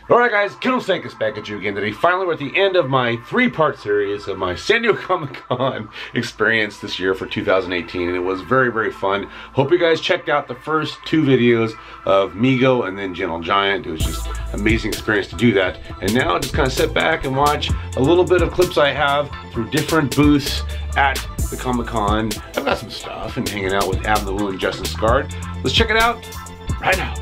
Alright guys, Kendall Stankus back at you again today. Finally we're at the end of my 3-part series of my San Diego Comic-Con experience this year for 2018, and it was very, very fun. Hope you guys checked out the first 2 videos of Mego and then Gentle Giant. It was just an amazing experience to do that. And now just kind of sit back and watch a little bit of clips I have through different booths at the Comic-Con. I've got some stuff and hanging out with Adam the Woo and Justin Scard. Let's check it out right now.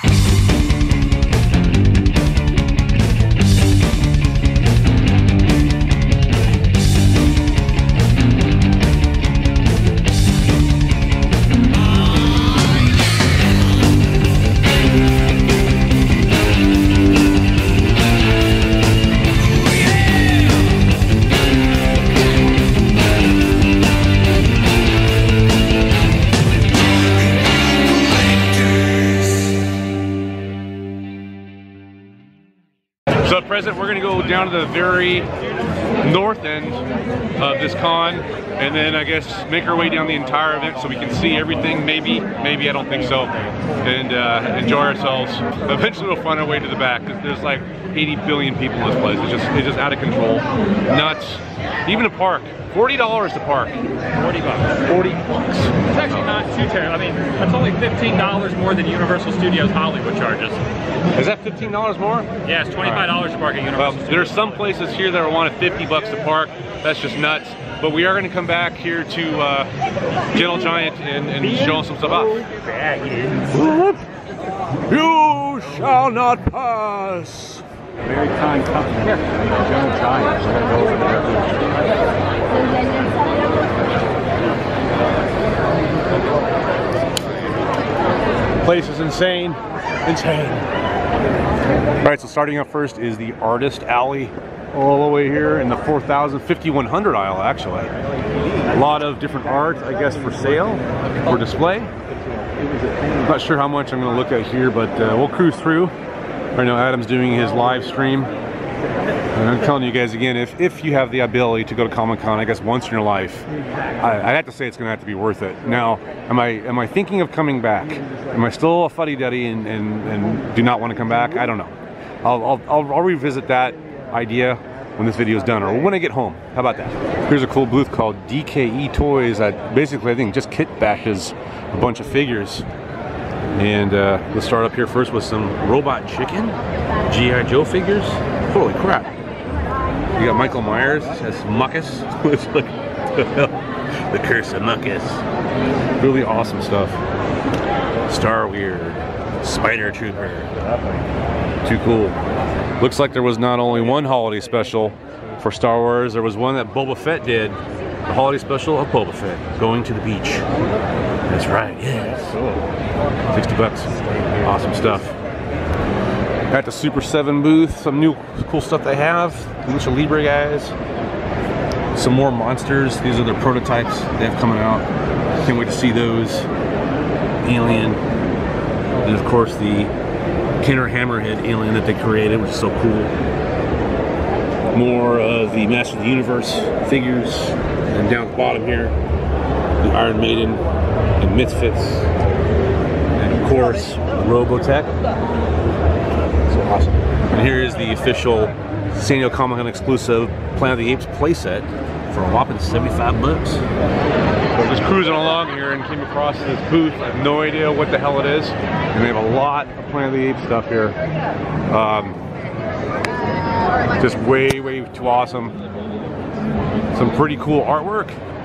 So at present, we're going to go down to the very north end of this con, and then I guess make our way down the entire event so we can see everything. Maybe I don't think so, and enjoy ourselves. Eventually, we'll find our way to the back. There's like 80 billion people in this place. It's just out of control, nuts. Even a park, $40 to park. 40 bucks. 40 bucks. It's actually not too terrible. I mean, that's only $15 more than Universal Studios Hollywood charges. Is that $15 more? Yeah, it's $25 to park at Universal Studios. There's some places here that are wanting 50 bucks to park. That's just nuts. But we are going to come back here to Gentle Giant and show them some stuff off. You shall not pass. Very kind company. Gentle Giant. We're gonna go over there. Place is insane. Insane. Alright, so starting up first is the Artist Alley. All the way here in the 5100 aisle, actually. A lot of different art, I guess, for sale, for display. Not sure how much I'm going to look at here, but we'll cruise through. Right now Adam's doing his live stream. And I'm telling you guys again, if you have the ability to go to Comic-Con, I guess once in your life, I have to say it's going to have to be worth it. Now, am I thinking of coming back? Am I still a fuddy-duddy and do not want to come back? I don't know. I'll revisit that idea when this video is done, or when I get home. How about that? Here's a cool booth called DKE Toys that basically I think just kit bashes a bunch of figures. And let's start up here first with some Robot Chicken, G.I. Joe figures. Holy crap. You got Michael Myers, has Muckus. It's like the Curse of Muckus. Really awesome stuff. Star Weird, Spider Trooper. Too cool. Looks like there was not only one holiday special for Star Wars, there was one that Boba Fett did. The holiday special of Boba Fett, going to the beach. That's right, yes. 60 bucks. Awesome stuff. At the Super 7 booth, some new cool stuff they have. Lucha Libre guys. Some more monsters. These are their prototypes they have coming out. Can't wait to see those. Alien. And of course the Kenner Hammerhead alien that they created, which is so cool. More of the Master of the Universe figures. And down at the bottom here, the Iron Maiden and Misfits. And of course, Robotech. So awesome. And here is the official San Diego Comic-Con exclusive Planet of the Apes playset for a whopping 75 bucks. So just cruising along here and came across this booth. I have no idea what the hell it is. And they have a lot of Planet of the Apes stuff here. Just way too awesome. Some pretty cool artwork,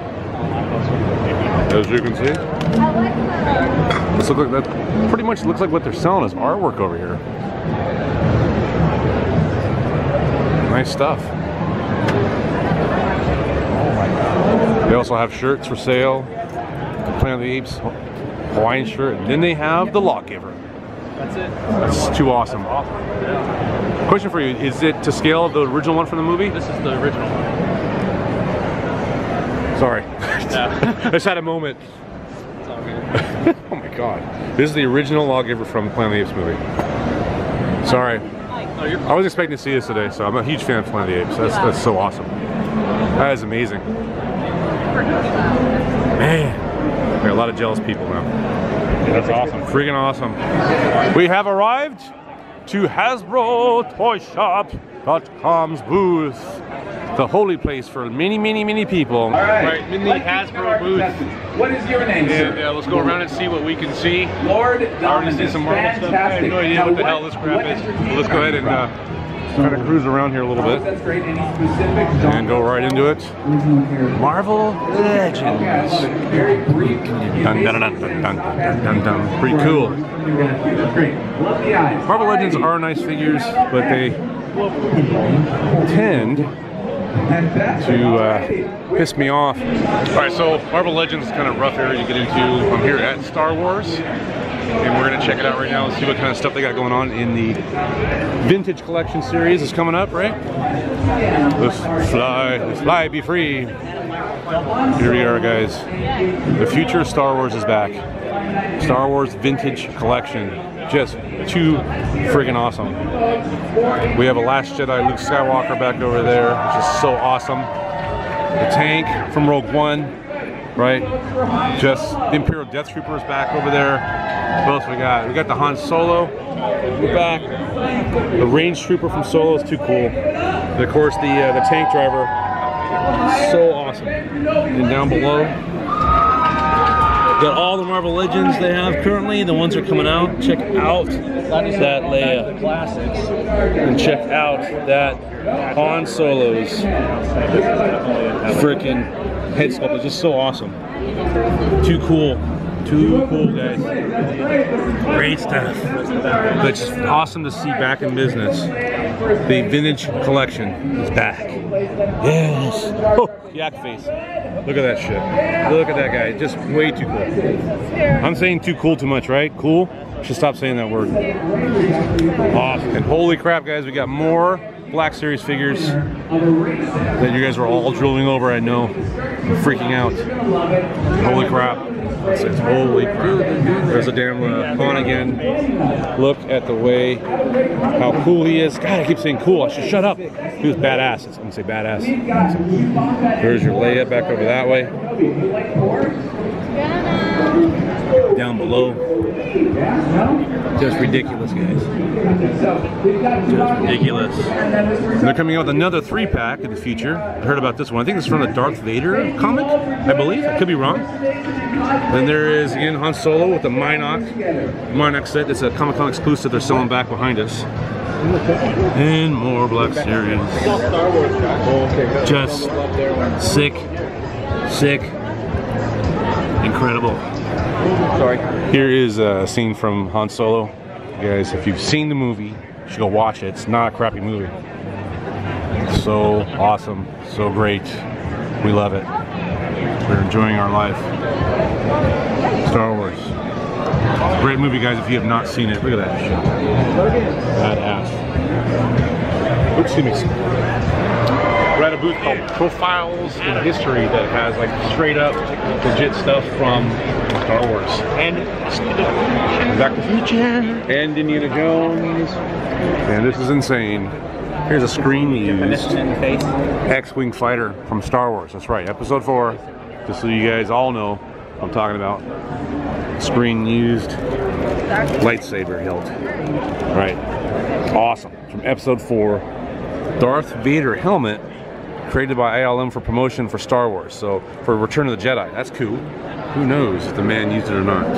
as you can see. This looks like that pretty much looks like what they're selling is artwork over here. Nice stuff. Oh my God. They also have shirts for sale. Planet of the Apes Hawaiian shirt, and then they have the Lawgiver. That's it. That's too awesome. Question for you: is it to scale of the original one from the movie? This is the original. Sorry. Yeah. I just had a moment. It's all good. Oh my God. This is the original Lawgiver from the Planet of the Apes movie. Sorry. I was expecting to see this today, so I'm a huge fan of Planet of the Apes. That's so awesome. That is amazing. Man. There are a lot of jealous people now. That's awesome. Freaking awesome. We have arrived to HasbroToyShop.com's booth. The holy place for many, many, many people. All right, Right, in the Hasbro booth. What is your name, sir? And let's go around and see what we can see. Lord I already see Dominus. some Marvel stuff. I have no idea what the hell this crap is. Well, let's go ahead and kind of cruise around here a little bit That's great. Any specific and go right into it. Marvel Legends. Very brief. Dun, dun, dun, dun, dun, dun, dun, dun. Pretty cool. That's great. Love the eyes. Marvel Legends are nice figures, but they tend to piss me off. All right, so Marvel Legends is kind of rough area to get into. I'm here at Star Wars, and we're gonna check it out right now and see what kind of stuff they got going on in the Vintage Collection series is coming up, right? Let's fly, be free. Here we are, guys. The future of Star Wars is back. Star Wars Vintage Collection. Just too friggin' awesome. We have a Last Jedi Luke Skywalker back over there, which is so awesome. The tank from Rogue One, right? Just the Imperial Death Trooper is back over there. What else we got? We got the Han Solo back. The Range Trooper from Solo is too cool. And of course, the tank driver, so awesome. And down below, got all the Marvel Legends they have currently. The ones that are coming out. Check out that Leia. Classics. And check out that Han Solo's freaking head sculpt. It's just so awesome. Too cool. Too cool, guys. Great stuff. But it's awesome to see back in business. The Vintage Collection is back. Yes. Oh, yak face. Look at that shit. Look at that guy. Just way too cool. I'm saying too cool too much, right? Cool? Should stop saying that word. Awesome. And holy crap, guys, we got more Black Series figures that you guys are all drooling over, I know. I'm freaking out. Holy crap. It says, holy crap. There's a damn pawn again. Look at the way, how cool he is. God, I keep saying cool. I should shut up. He was badass. I'm gonna say badass. There's your Leia back over that way. Down below. Just ridiculous, guys. Just ridiculous. And they're coming out with another 3-pack in the future. I heard about this one. I think it's from the Darth Vader comic, I believe. I could be wrong. Then there is, again, Han Solo with the Mynock set. It's a Comic-Con exclusive they're selling back behind us. And more Black Series. Just sick, incredible. Sorry. Here is a scene from Han Solo. Guys, if you've seen the movie, you should go watch it. It's not a crappy movie. So awesome, so great. We love it. We're enjoying our life. Star Wars. Great movie, guys, if you have not seen it. Look at that shit. Badass. Oops, excuse me. We're at a booth called Profiles in History that has like straight up legit stuff from Star Wars. And Back to the Future. And Indiana Jones. And this is insane. Here's a screen used X-Wing fighter from Star Wars. That's right, Episode 4. Just so you guys all know what I'm talking about. Screen used lightsaber hilt. Right. Awesome. From Episode 4. Darth Vader helmet created by ILM for promotion for Star Wars. So for Return of the Jedi. That's cool. Who knows if the man used it or not.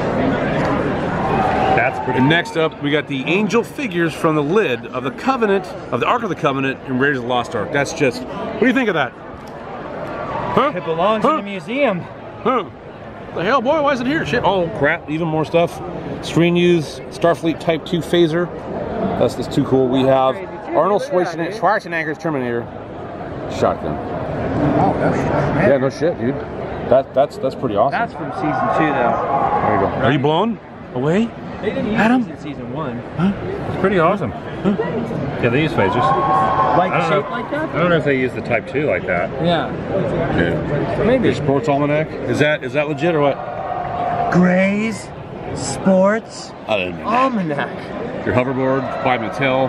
That's pretty And next up, we got the angel figures from the lid of the Covenant, of the Ark of the Covenant in Raiders of the Lost Ark. That's just, what do you think of that? Huh? It belongs in the museum. Huh? The hell, boy, why is it here? Shit. Oh, crap, even more stuff. Screen used Starfleet Type 2 phaser. That's just too cool. We have Arnold Schwarzenegger's Terminator shotgun. Oh, that's Yeah, no shit, dude. That's pretty awesome. That's from season 2, though. There you go. Are you blown away? They didn't use Adam? these in season 1. It's pretty awesome. Yeah, they use phasers. Like I don't shaped know. like that? I don't know if they use the Type 2 like that. Yeah. Yeah. Maybe. Your sports almanac? Is that legit or what? Gray's Sports I don't know. Almanac. Your hoverboard by Mattel.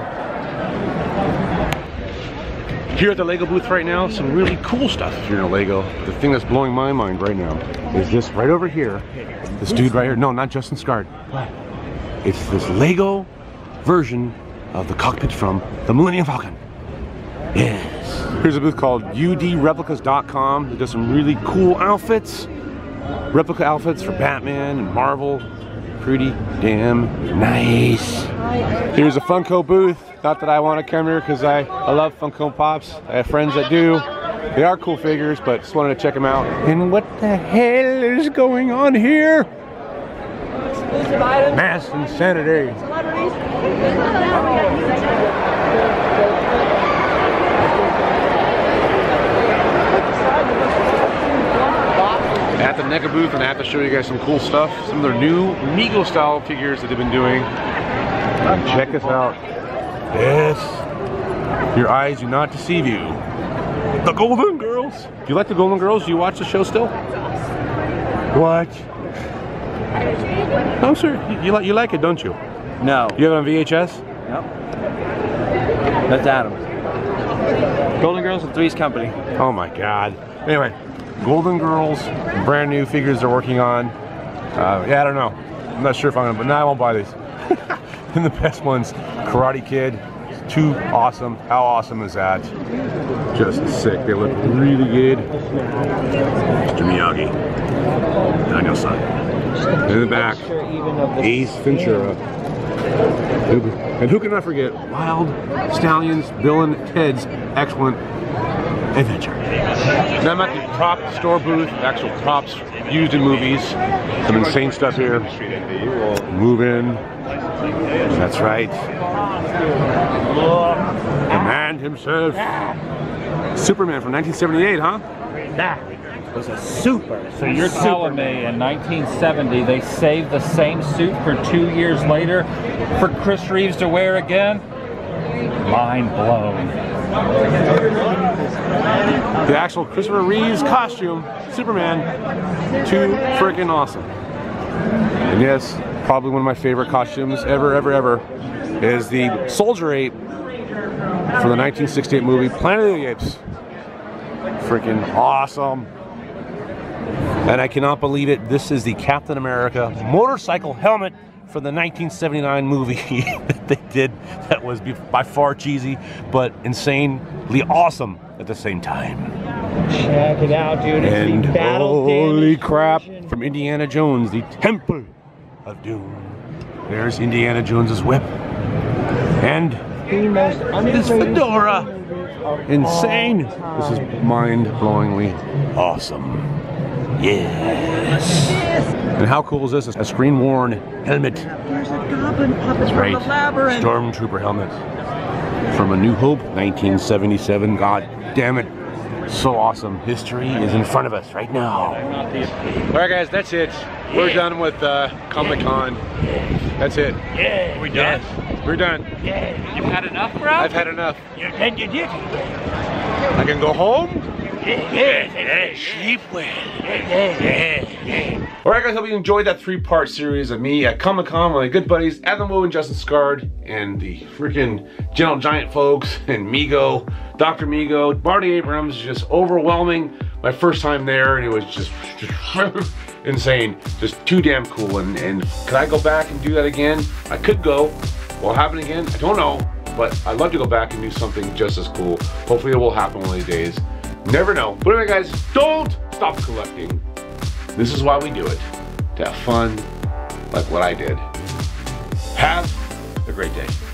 Here at the Lego booth right now, some really cool stuff if you're into Lego. The thing that's blowing my mind right now is this right over here. This dude right here. No, not Justin Scard. It's this Lego version of the cockpit from the Millennium Falcon. Yes. Here's a booth called udreplicas.com. It does some really cool outfits. Replica outfits for Batman and Marvel. Pretty damn nice. Here's a Funko booth. Not that I want to come here because I love Funko Pops. I have friends that do. They are cool figures, but just wanted to check them out. And what the hell is going on here? Mass insanity. At the NECA booth, and I have to show you guys some cool stuff. Some of their new Mego style figures that they've been doing. Check this out. Yes. Your eyes do not deceive you. The Golden Girls. Do you like the Golden Girls? Do you watch the show still? What? I'm sure you like it, don't you? No. You have it on VHS? Nope. That's Adam. Golden Girls and Three's Company. Oh my God. Anyway, Golden Girls, brand new figures they're working on. Yeah, I don't know. I'm not sure if I'm gonna, but no, I won't buy these. And the best ones, Karate Kid. Too awesome. How awesome is that? Just sick. They look really good. Mr. Miyagi. Daniel-san. In the back, Ace Ventura. And who can I forget? Wild Stallions, Bill and Ted's Excellent Adventure. Now I'm at the prop store booth, actual props used in movies. Some insane stuff here. Move in. That's right. The man himself. Superman from 1978, huh? That was a super. So you're telling me in 1970 they saved the same suit for 2 years later for Chris Reeves to wear again? Mind blown. The actual Christopher Reeves costume, Superman, too freaking awesome. And yes, probably one of my favorite costumes ever, is the Soldier Ape from the 1968 movie Planet of the Apes. Freaking awesome. And I cannot believe it, this is the Captain America motorcycle helmet for the 1979 movie that they did. That was by far cheesy, but insanely awesome at the same time. Check it out, dude. It's And the battle holy crap, version. from Indiana Jones, the Temple of Doom. There's Indiana Jones's whip. And The most this underrated fedora. movie of Insane. all This is time. mind-blowingly awesome. Yes. And how cool is this? A screen-worn helmet. There's a goblin puppet That's right. from the labyrinth. Stormtrooper helmet. From A New Hope, 1977. God damn it. So awesome. History is in front of us right now. Alright guys, that's it. We're done with Comic-Con. That's it. Yeah, we done? Yes, we're done. Yeah. You've had enough, bro? I've had enough. You did. I can go home? Sleep well. Alright guys, hope you enjoyed that 3-part series of me at Comic-Con with my good buddies Adam Wu and Justin Scard and the freaking Gentle Giant folks and Mego, Dr. Mego, Marty Abrams. Just overwhelming. My first time there and it was just insane. Just too damn cool. And could I go back and do that again? I could go. Will it happen again? I don't know. But I'd love to go back and do something just as cool. Hopefully it will happen one of these days. Never know. But anyway guys, don't stop collecting. This is why we do it. To have fun, like what I did. Have a great day.